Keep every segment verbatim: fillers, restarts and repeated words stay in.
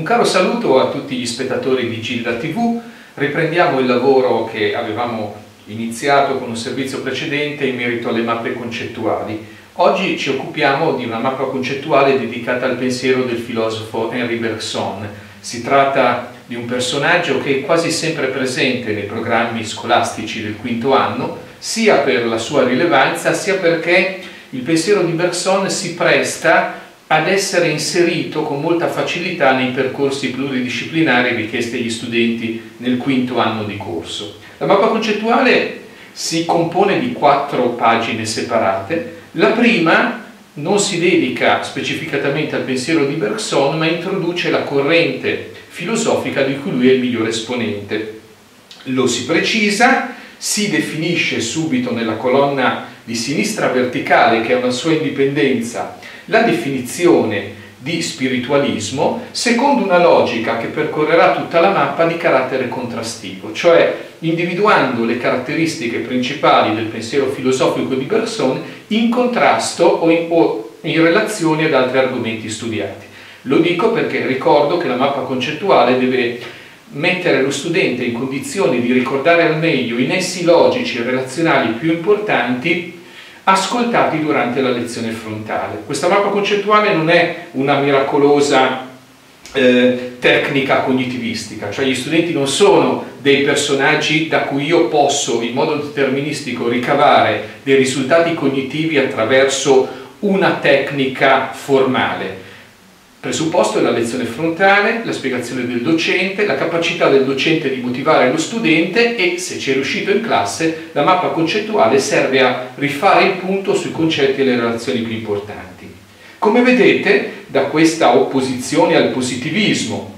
caro saluto a tutti gli spettatori di Gilda tivù. Riprendiamo il lavoro che avevamo iniziato con un servizio precedente in merito alle mappe concettuali. Oggi ci occupiamo di una mappa concettuale dedicata al pensiero del filosofo Henri Bergson. Si tratta di un personaggio che è quasi sempre presente nei programmi scolastici del quinto anno, sia per la sua rilevanza, sia perché il pensiero di Bergson si presta ad essere inserito con molta facilità nei percorsi pluridisciplinari richiesti agli studenti nel quinto anno di corso. La mappa concettuale si compone di quattro pagine separate. La prima non si dedica specificatamente al pensiero di Bergson, ma introduce la corrente filosofica di cui lui è il migliore esponente. Lo si precisa, si definisce subito nella colonna di sinistra verticale, che ha una sua indipendenza, la definizione di spiritualismo secondo una logica che percorrerà tutta la mappa di carattere contrastivo, cioè individuando le caratteristiche principali del pensiero filosofico di Bergson in contrasto o in, o in relazione ad altri argomenti studiati. Lo dico perché ricordo che la mappa concettuale deve mettere lo studente in condizione di ricordare al meglio i nessi logici e relazionali più importanti ascoltati durante la lezione frontale. Questa mappa concettuale non è una miracolosa eh, tecnica cognitivistica, cioè gli studenti non sono dei personaggi da cui io posso in modo deterministico ricavare dei risultati cognitivi attraverso una tecnica formale. Presupposto è la lezione frontale, la spiegazione del docente, la capacità del docente di motivare lo studente e, se ci è riuscito in classe, la mappa concettuale serve a rifare il punto sui concetti e le relazioni più importanti. Come vedete, da questa opposizione al positivismo,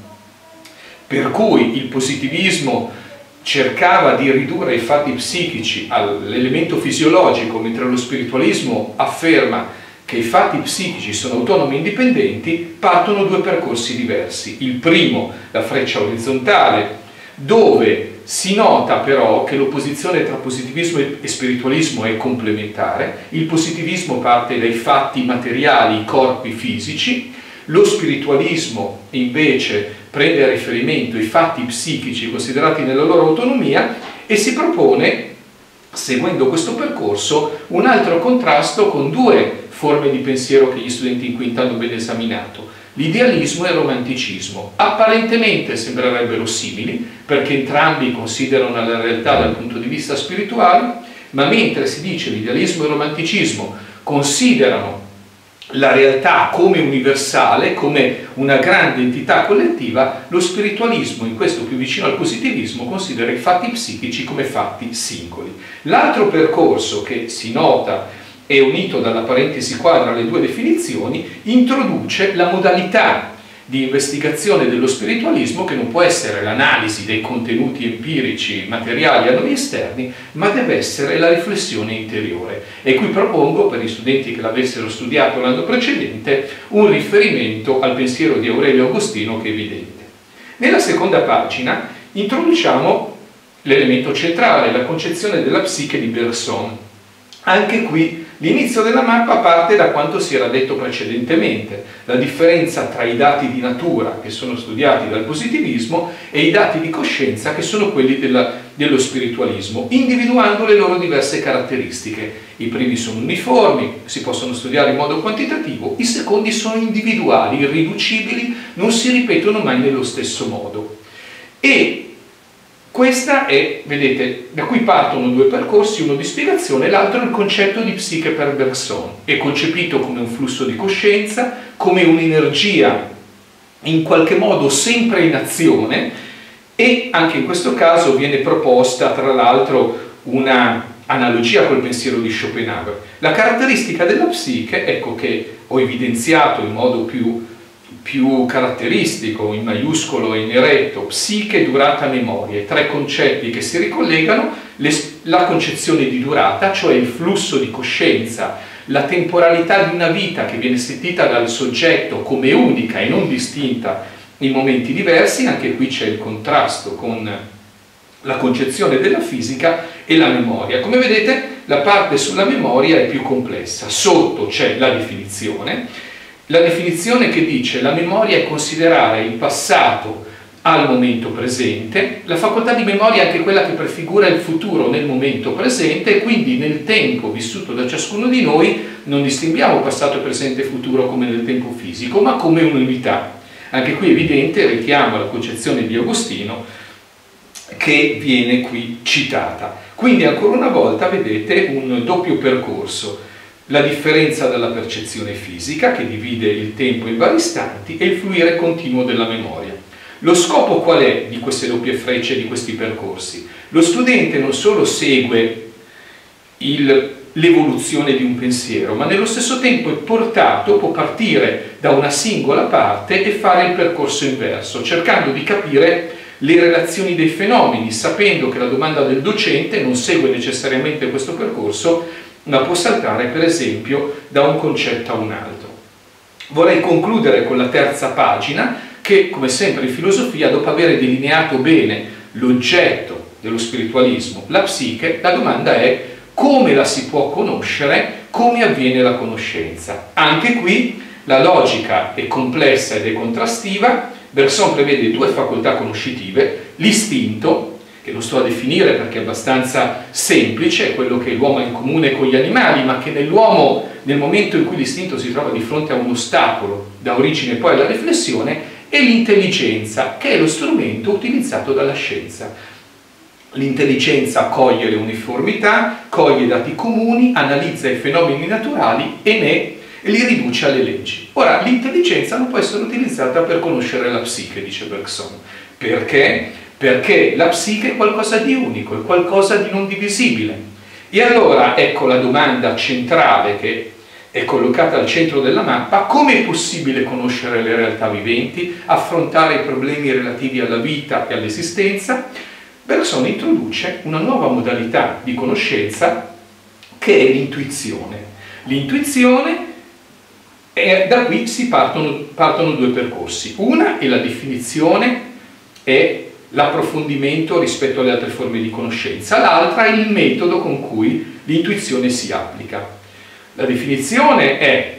per cui il positivismo cercava di ridurre i fatti psichici all'elemento fisiologico, mentre lo spiritualismo afferma che i fatti psichici sono autonomi e indipendenti, partono due percorsi diversi. Il primo, la freccia orizzontale, dove si nota però che l'opposizione tra positivismo e spiritualismo è complementare. Il positivismo parte dai fatti materiali, i corpi fisici, lo spiritualismo invece prende a riferimento i fatti psichici considerati nella loro autonomia e si propone, seguendo questo percorso, un altro contrasto con due forme di pensiero che gli studenti in quinta hanno ben esaminato: l'idealismo e il romanticismo. Apparentemente sembrerebbero simili, perché entrambi considerano la realtà dal punto di vista spirituale, ma mentre si dice l'idealismo e il romanticismo considerano la realtà come universale, come una grande entità collettiva, lo spiritualismo, in questo più vicino al positivismo, considera i fatti psichici come fatti singoli. L'altro percorso che si nota e unito dalla parentesi quadra alle due definizioni, introduce la modalità di investigazione dello spiritualismo, che non può essere l'analisi dei contenuti empirici materiali a noi esterni, ma deve essere la riflessione interiore. E qui propongo, per gli studenti che l'avessero studiato l'anno precedente, un riferimento al pensiero di Aurelio Agostino che è evidente. Nella seconda pagina introduciamo l'elemento centrale, la concezione della psiche di Bergson. Anche qui l'inizio della mappa parte da quanto si era detto precedentemente, la differenza tra i dati di natura che sono studiati dal positivismo e i dati di coscienza che sono quelli della, dello spiritualismo, individuando le loro diverse caratteristiche. I primi sono uniformi, si possono studiare in modo quantitativo, i secondi sono individuali, irriducibili, non si ripetono mai nello stesso modo. E questa è, vedete, da qui partono due percorsi, uno di spiegazione e l'altro il concetto di psiche per Bergson. È concepito come un flusso di coscienza, come un'energia in qualche modo sempre in azione, e anche in questo caso viene proposta tra l'altro una analogia col pensiero di Schopenhauer. La caratteristica della psiche, ecco che ho evidenziato in modo più più caratteristico, in maiuscolo e in eretto: psiche, durata, memoria, tre concetti che si ricollegano, le, la concezione di durata, cioè il flusso di coscienza, la temporalità di una vita che viene sentita dal soggetto come unica e non distinta in momenti diversi. Anche qui c'è il contrasto con la concezione della fisica e la memoria. Come vedete, la parte sulla memoria è più complessa. Sotto c'è la definizione, la definizione che dice la memoria è considerare il passato al momento presente, la facoltà di memoria è anche quella che prefigura il futuro nel momento presente, e quindi nel tempo vissuto da ciascuno di noi non distinguiamo passato, presente e futuro come nel tempo fisico, ma come un'unità. Anche qui è evidente, richiamo alla concezione di Agostino che viene qui citata. Quindi ancora una volta vedete un doppio percorso: la differenza dalla percezione fisica che divide il tempo in vari istanti e il fluire continuo della memoria. Lo scopo qual è di queste doppie frecce, di questi percorsi? Lo studente non solo segue l'evoluzione di un pensiero, ma nello stesso tempo è portato, può partire da una singola parte e fare il percorso inverso, cercando di capire le relazioni dei fenomeni, sapendo che la domanda del docente non segue necessariamente questo percorso, ma può saltare per esempio da un concetto a un altro. Vorrei concludere con la terza pagina che, come sempre in filosofia, dopo aver delineato bene l'oggetto dello spiritualismo, la psiche, la domanda è come la si può conoscere, come avviene la conoscenza. Anche qui la logica è complessa ed è contrastiva. Bergson prevede due facoltà conoscitive: l'istinto, che non sto a definire perché è abbastanza semplice, è quello che l'uomo ha in comune con gli animali, ma che nell'uomo, nel momento in cui l'istinto si trova di fronte a un ostacolo, dà origine poi alla riflessione, e l'intelligenza, che è lo strumento utilizzato dalla scienza. L'intelligenza coglie le uniformità, coglie i dati comuni, analizza i fenomeni naturali e ne e li riduce alle leggi. Ora, l'intelligenza non può essere utilizzata per conoscere la psiche, dice Bergson. Perché? Perché la psiche è qualcosa di unico, è qualcosa di non divisibile. E allora ecco la domanda centrale che è collocata al centro della mappa: come è possibile conoscere le realtà viventi, affrontare i problemi relativi alla vita e all'esistenza? Bergson introduce una nuova modalità di conoscenza che è l'intuizione. L'intuizione, e da qui si partono, partono due percorsi. Una è la definizione e l'approfondimento rispetto alle altre forme di conoscenza, l'altra è il metodo con cui l'intuizione si applica. La definizione è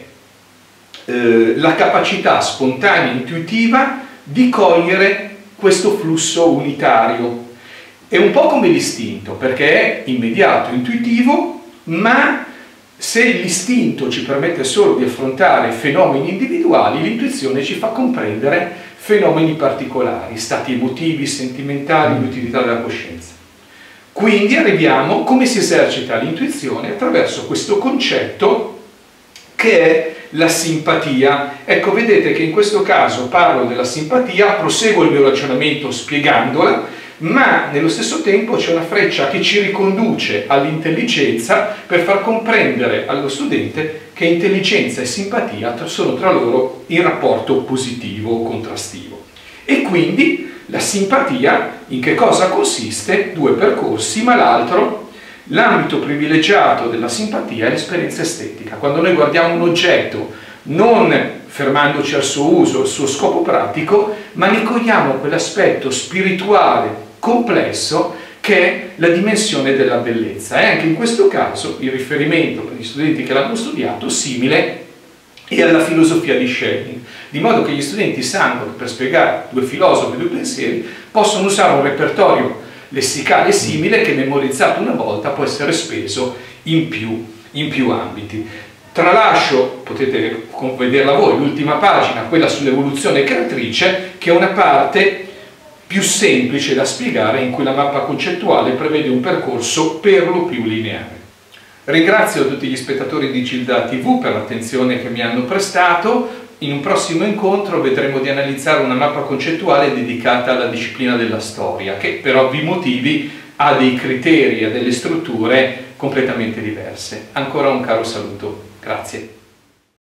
eh, la capacità spontanea e intuitiva di cogliere questo flusso unitario. È un po' come l'istinto, perché è immediato, intuitivo, ma se l'istinto ci permette solo di affrontare fenomeni individuali, l'intuizione ci fa comprendere fenomeni particolari, stati emotivi, sentimentali, l'utilità della coscienza. Quindi arriviamo come si esercita l'intuizione attraverso questo concetto che è la simpatia. Ecco, vedete che in questo caso parlo della simpatia, proseguo il mio ragionamento spiegandola, ma nello stesso tempo c'è una freccia che ci riconduce all'intelligenza per far comprendere allo studente che intelligenza e simpatia sono tra loro in rapporto positivo o contrastivo. E quindi la simpatia in che cosa consiste? Due percorsi, ma l'altro, l'ambito privilegiato della simpatia è l'esperienza estetica. Quando noi guardiamo un oggetto, non fermandoci al suo uso, al suo scopo pratico, ma ne cogliamo quell'aspetto spirituale complesso che è la dimensione della bellezza. E anche in questo caso il riferimento per gli studenti che l'hanno studiato simile è alla filosofia di Schelling, di modo che gli studenti sanno che per spiegare due filosofi e due pensieri possono usare un repertorio lessicale simile che, memorizzato una volta, può essere speso in più, in più ambiti. Tralascio, potete vederla voi, l'ultima pagina, quella sull'evoluzione creatrice, che è una parte più semplice da spiegare, in cui la mappa concettuale prevede un percorso per lo più lineare. Ringrazio tutti gli spettatori di Gilda tivù per l'attenzione che mi hanno prestato. In un prossimo incontro vedremo di analizzare una mappa concettuale dedicata alla disciplina della storia, che per ovvi motivi ha dei criteri e delle strutture completamente diverse. Ancora un caro saluto. Grazie.